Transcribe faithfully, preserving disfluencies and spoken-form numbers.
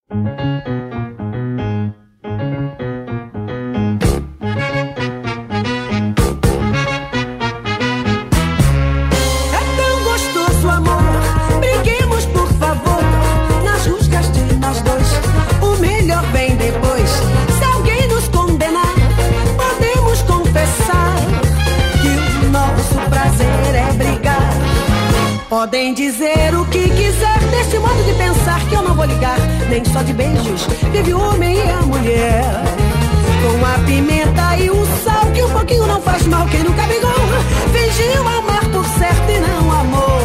Podem dizer o que quiser deste modo de pensar, que eu não vou ligar, nem só de beijos vive o homem e a mulher. Com a pimenta e o sal, que um pouquinho não faz mal. Quem nunca brigou, fingiu amar por certo e não amou.